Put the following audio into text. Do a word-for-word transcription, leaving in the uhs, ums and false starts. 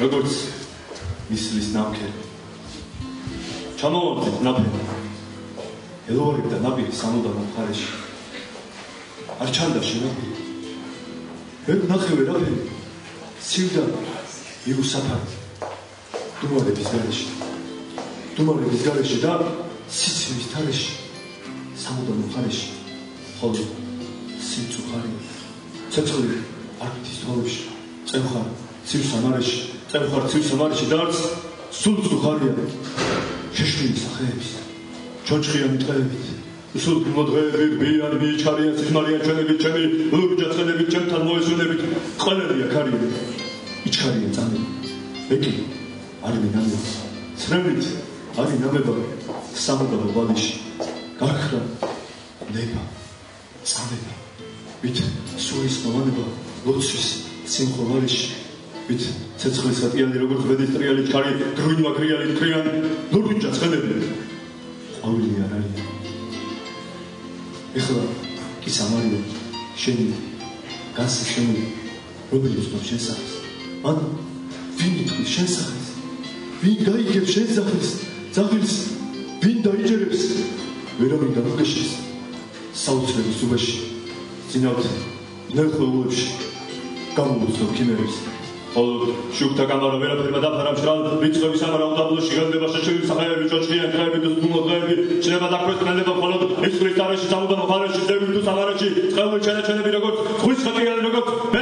როგორც მისლის ნამქერი. ჩამოვარდეთ ნაფერი. ელოვარი და ნაპირი სამუდამო მხარეში. არ ჩანდა შენაფერი. ვერ ნახე ვერაფერი. სივდა იუსაფარი. დუმარების გარეშე. დუმარების გარეშე და სიცივის თარეში. სამუდამო მხარეში. ხოლო სიმწუხარია. ცეცხლი არქის თვალებში. წევხარ ცივ სამარეში. წევხარ ცივ სამარეში და არც სულ წუხარია. შეშლილი სახეების. ჩოჩხიანი ტყეებით. სულ მოდღეები რბიანი მიჩარიან სიხმარიან ჩვენებით ჩემი ლურჯაცხელებით ჩემთან მოესვენებით ყველია ქარია იჩქარია წამები ეკი არის ნამება ცრემლით არის ნამება სამუდამო ბალიში გახრა ნება წამება ვით სულის მომანება ლოცვის სიმხოლარეში ვით ცეცხლის ატიანი როგორც ბედის ტრიალი ჩქარი გრვინვა კრიალი კრიანი ლურჯაცხელები ყვავილი არ არის ეხლა კი სამარია შენი გასი შენი რომელიც ნუ შენ სახეს ან ვინ იტყვის შენ სახეს ვინ გაიგებს შენ სახეს ძაღილს ვინ დაიჯერებს ვერავინ გამოგეშეს საოცრების უბეში წინავთ ნერხლულებში გამოვუცდო ქიმერებს ხოლო შუქთა კამარა ვერაფერმა დაფარა მშრალ რიცხვის ამარა უდაბლოში გელდება შეშლილი სახეები ჩოჩხიან დღეები და სმულოდღეები შეიძლება დაქვეს მელება მხოლოდ ისხრის თარეში სამუდამო მხარეში ზევი თუ სამარეში წყევი ჩანაჩენები როგორც ხვის ხატიალი როგორც